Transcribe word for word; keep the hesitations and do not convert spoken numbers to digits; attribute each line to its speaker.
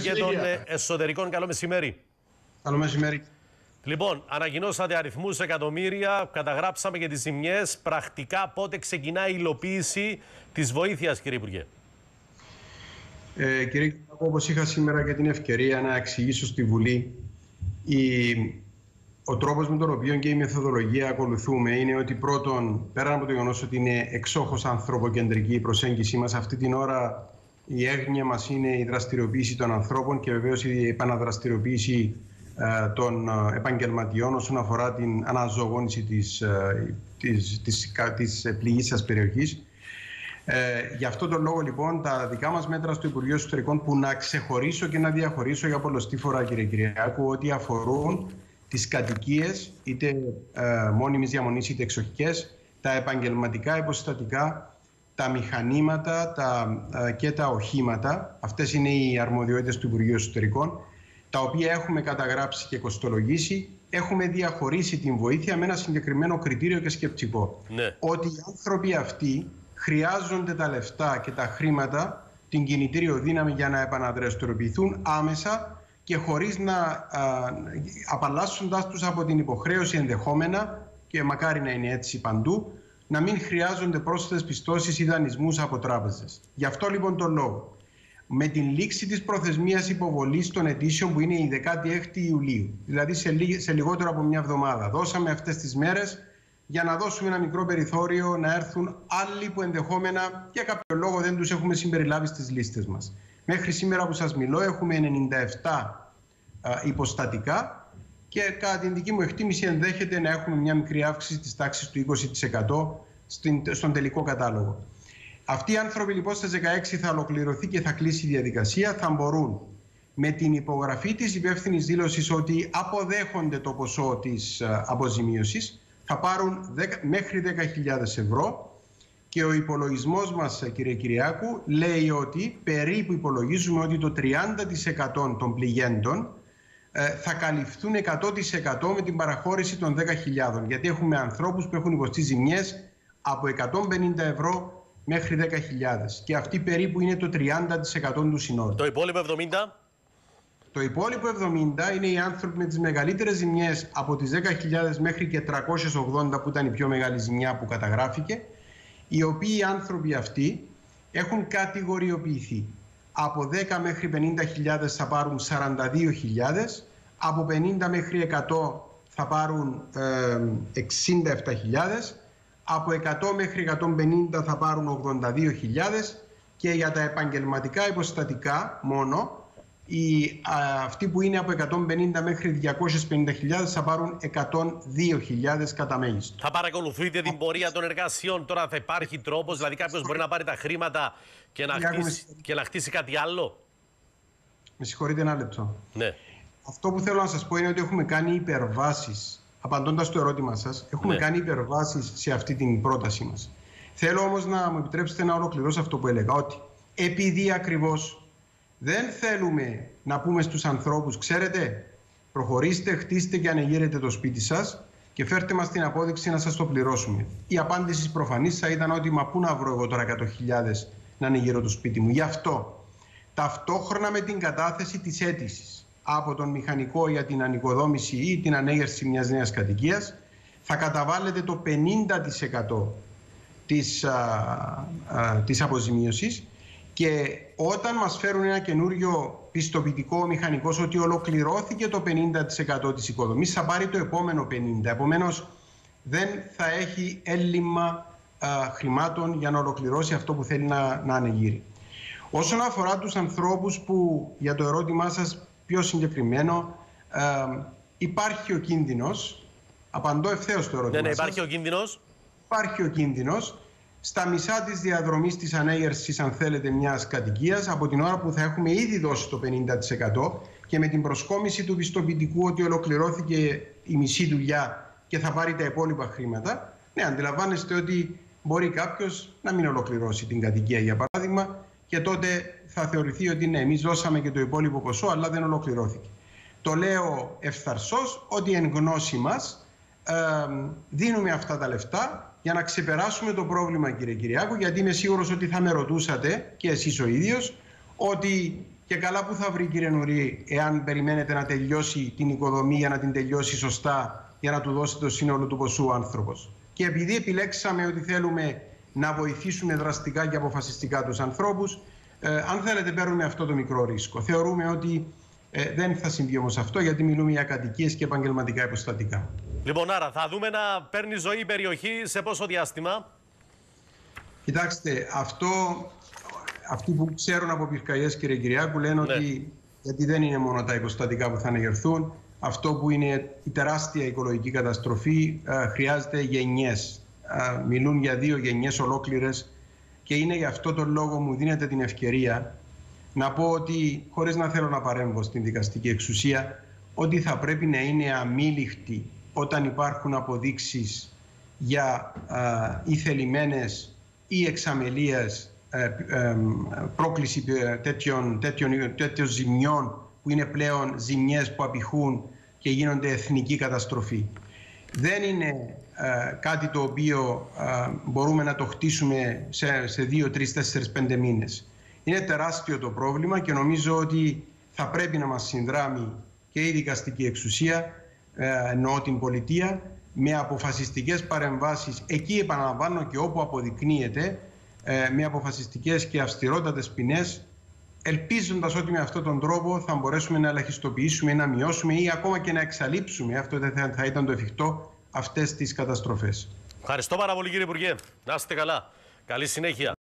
Speaker 1: Υπουργέ των Εσωτερικών, καλό μεσημέρι.
Speaker 2: Καλό μεσημέρι.
Speaker 1: Λοιπόν, ανακοινώσατε αριθμούς εκατομμύρια, καταγράψαμε και τις ζημιές. Πρακτικά πότε ξεκινάει η υλοποίηση της βοήθειας, κύριε Υπουργέ?
Speaker 2: Ε, κύριε, όπως είχα σήμερα και την ευκαιρία να εξηγήσω στη Βουλή, η, ο τρόπος με τον οποίο και η μεθοδολογία ακολουθούμε είναι ότι πρώτον, πέραν από το γεγονός ότι είναι εξόχως ανθρωποκεντρική η προσέγγιση μας, αυτή την ώρα η έγνοια μας είναι η δραστηριοποίηση των ανθρώπων και βεβαίως η επαναδραστηριοποίηση ε, των επαγγελματιών όσον αφορά την αναζωογόνηση της, ε, της, της, της, της πληγήσας περιοχής. Ε, γι' αυτό τον λόγο λοιπόν τα δικά μας μέτρα στο Υπουργείο Εσωτερικών, που να ξεχωρίσω και να διαχωρίσω για πολλοστή φορά, κύριε Κυριάκου, ότι αφορούν τις κατοικίες είτε ε, μόνιμης διαμονής είτε εξοχικές, τα επαγγελματικά υποστατικά, τα μηχανήματα τα, ε, και τα οχήματα. Αυτές είναι οι αρμοδιότητες του Υπουργείου Εσωτερικών, τα οποία έχουμε καταγράψει και κοστολογήσει. Έχουμε διαχωρίσει την βοήθεια με ένα συγκεκριμένο κριτήριο και σκεπτικό. Ναι. Ότι οι άνθρωποι αυτοί χρειάζονται τα λεφτά και τα χρήματα, την κινητήριο δύναμη για να επαναδραστηριοποιηθούν άμεσα και χωρίς να α, απαλλάσσοντας τους από την υποχρέωση ενδεχόμενα, και μακάρι να είναι έτσι παντού, να μην χρειάζονται πρόσθετες πιστώσεις ή δανεισμούς από τράπεζες. Γι' αυτό λοιπόν τον λόγο, με την λήξη της προθεσμίας υποβολής των αιτήσεων, που είναι η δεκάτη έκτη Ιουλίου, δηλαδή σε, λι, σε λιγότερο από μια εβδομάδα, δώσαμε αυτές τις μέρες για να δώσουμε ένα μικρό περιθώριο να έρθουν άλλοι που ενδεχόμενα για κάποιο λόγο δεν τους έχουμε συμπεριλάβει στις λίστες μας. Μέχρι σήμερα που σας μιλώ έχουμε ενενήντα επτά α, υποστατικά και κατά την δική μου εκτίμηση ενδέχεται να έχουμε μια μικρή αύξηση της τάξης του είκοσι τοις εκατό στην, στον τελικό κατάλογο. Αυτοί οι άνθρωποι λοιπόν στις δεκαέξι θα ολοκληρωθεί και θα κλείσει η διαδικασία, θα μπορούν με την υπογραφή της υπεύθυνης δήλωσης ότι αποδέχονται το ποσό της α, αποζημίωσης, θα πάρουν μέχρι δέκα χιλιάδες ευρώ και ο υπολογισμός μας, κύριε Κυριάκου, λέει ότι περίπου υπολογίζουμε ότι το τριάντα τοις εκατό των πληγέντων ε, θα καλυφθούν εκατό τοις εκατό με την παραχώρηση των δέκα χιλιάδων. Γιατί έχουμε ανθρώπους που έχουν υποστεί ζημιές από εκατόν πενήντα ευρώ μέχρι δέκα χιλιάδες. Και αυτή περίπου είναι το τριάντα τοις εκατό του συνόλου.
Speaker 1: Το υπόλοιπο εβδομήντα?
Speaker 2: Το υπόλοιπο εβδομήντα είναι οι άνθρωποι με τις μεγαλύτερες ζημιές από τις δέκα χιλιάδες μέχρι και τριακόσιες ογδόντα, που ήταν η πιο μεγάλη ζημιά που καταγράφηκε, οι οποίοι οι άνθρωποι αυτοί έχουν κατηγοριοποιηθεί. Από δέκα μέχρι πενήντα χιλιάδες θα πάρουν σαράντα δύο χιλιάδες, από πενήντα μέχρι εκατό θα πάρουν ε, εξήντα επτά χιλιάδες, από εκατό μέχρι εκατόν πενήντα θα πάρουν ογδόντα δύο χιλιάδες και για τα επαγγελματικά υποστατικά μόνο, οι, α, αυτοί που είναι από εκατόν πενήντα μέχρι διακόσιες πενήντα χιλιάδες θα πάρουν εκατόν δύο χιλιάδες κατά μέγιστο.
Speaker 1: Θα παρακολουθείτε την πορεία των εργασιών τώρα? Θα υπάρχει τρόπος, δηλαδή κάποιος μπορεί να πάρει τα χρήματα και να, χτίσει, και να χτίσει κάτι άλλο?
Speaker 2: Με συγχωρείτε ένα λεπτό.
Speaker 1: Ναι.
Speaker 2: Αυτό που θέλω να σας πω είναι ότι έχουμε κάνει υπερβάσεις. Απαντώντας στο ερώτημα σας, έχουμε ναι. κάνει υπερβάσεις σε αυτή την πρότασή μας. Θέλω όμως να μου επιτρέψετε να ολοκληρώσω αυτό που έλεγα, ότι επειδή ακριβώς δεν θέλουμε να πούμε στους ανθρώπους, ξέρετε, προχωρήστε, χτίστε και ανοιγείρετε το σπίτι σας και φέρτε μας την απόδειξη να σας το πληρώσουμε. Η απάντηση προφανής θα ήταν ότι μα πού να βρω εγώ τώρα εκατό χιλιάδες να ανοιγείρω το σπίτι μου. Γι' αυτό, ταυτόχρονα με την κατάθεση της αίτησης από τον μηχανικό για την ανοικοδόμηση ή την ανέγερση μιας νέας κατοικίας, θα καταβάλλετε το πενήντα τοις εκατό της, α, α, της αποζημίωσης. Και όταν μας φέρουν ένα καινούριο πιστοποιητικό μηχανικός ότι ολοκληρώθηκε το πενήντα τοις εκατό της οικοδομής, θα πάρει το επόμενο πενήντα τοις εκατό. Επομένως, δεν θα έχει έλλειμμα α, χρημάτων για να ολοκληρώσει αυτό που θέλει να, να ανοιγείρει. Όσον αφορά τους ανθρώπους που, για το ερώτημά σας πιο συγκεκριμένο, α, υπάρχει ο κίνδυνος, απαντώ ευθέως στο ερώτημα.
Speaker 1: Ναι, ναι, υπάρχει
Speaker 2: σας.
Speaker 1: ο κίνδυνος.
Speaker 2: Υπάρχει ο κίνδυνος. Στα μισά της διαδρομής της ανέγερσης, αν θέλετε, μιας κατοικίας, από την ώρα που θα έχουμε ήδη δώσει το πενήντα τοις εκατό και με την προσκόμιση του πιστοποιητικού ότι ολοκληρώθηκε η μισή δουλειά και θα πάρει τα υπόλοιπα χρήματα, ναι, αντιλαμβάνεστε ότι μπορεί κάποιος να μην ολοκληρώσει την κατοικία, για παράδειγμα, και τότε θα θεωρηθεί ότι ναι, εμείς δώσαμε και το υπόλοιπο ποσό, αλλά δεν ολοκληρώθηκε. Το λέω ευθαρσώς ότι εν γνώση μας ε, δίνουμε αυτά τα λεφτά για να ξεπεράσουμε το πρόβλημα, κύριε Κυριάκου, γιατί είμαι σίγουρος ότι θα με ρωτούσατε και εσείς ο ίδιος ότι Και καλά που θα βρει, κύριε Νουρί, εάν περιμένετε να τελειώσει την οικοδομή για να την τελειώσει σωστά, για να του δώσει το σύνολο του ποσού ο άνθρωπος. Και επειδή επιλέξαμε ότι θέλουμε να βοηθήσουμε δραστικά και αποφασιστικά τους ανθρώπους, ε, αν θέλετε παίρνουμε αυτό το μικρό ρίσκο. Θεωρούμε ότι ε, δεν θα συμβεί όμως αυτό, γιατί μιλούμε για κατοικίες και επαγγελματικά υποστατικά.
Speaker 1: Λοιπόν, άρα θα δούμε να παίρνει ζωή η περιοχή σε πόσο διάστημα?
Speaker 2: Κοιτάξτε, αυτό, αυτοί που ξέρουν από πυρκαγιές, κύριε Κυριάκου, λένε ναι. ότι, γιατί δεν είναι μόνο τα υποστατικά που θα ανεγερθούν, αυτό που είναι η τεράστια οικολογική καταστροφή ε, χρειάζεται γενιές. Ε, μιλούν για δύο γενιές ολόκληρες και είναι γι' αυτό τον λόγο μου δίνεται την ευκαιρία να πω ότι, χωρίς να θέλω να παρέμβω στην δικαστική εξουσία, ότι θα πρέπει να είναι αμήλικτοι όταν υπάρχουν αποδείξεις για ε, ή θελημένες ή εξαμελίας ε, ε, πρόκληση τέτοιων, τέτοιων, τέτοιων ζημιών που είναι πλέον ζημιές που απηχούν και γίνονται εθνική καταστροφή. Δεν είναι ε, κάτι το οποίο ε, μπορούμε να το χτίσουμε σε, σε δύο, τρεις, τέσσερις, πέντε μήνες. Είναι τεράστιο το πρόβλημα και νομίζω ότι θα πρέπει να μας συνδράμει και η δικαστική εξουσία, ε, εννοώ την πολιτεία, με αποφασιστικές παρεμβάσεις εκεί, επαναλαμβάνω, και όπου αποδεικνύεται, ε, με αποφασιστικές και αυστηρότατες ποινές, ελπίζοντας ότι με αυτόν τον τρόπο θα μπορέσουμε να ελαχιστοποιήσουμε ή να μειώσουμε ή ακόμα και να εξαλείψουμε, αυτό δεν θα ήταν το εφικτό, αυτές τις καταστροφές.
Speaker 1: Ευχαριστώ πάρα πολύ, κύριε Υπουργέ. Να είστε καλά. Καλή συνέχεια.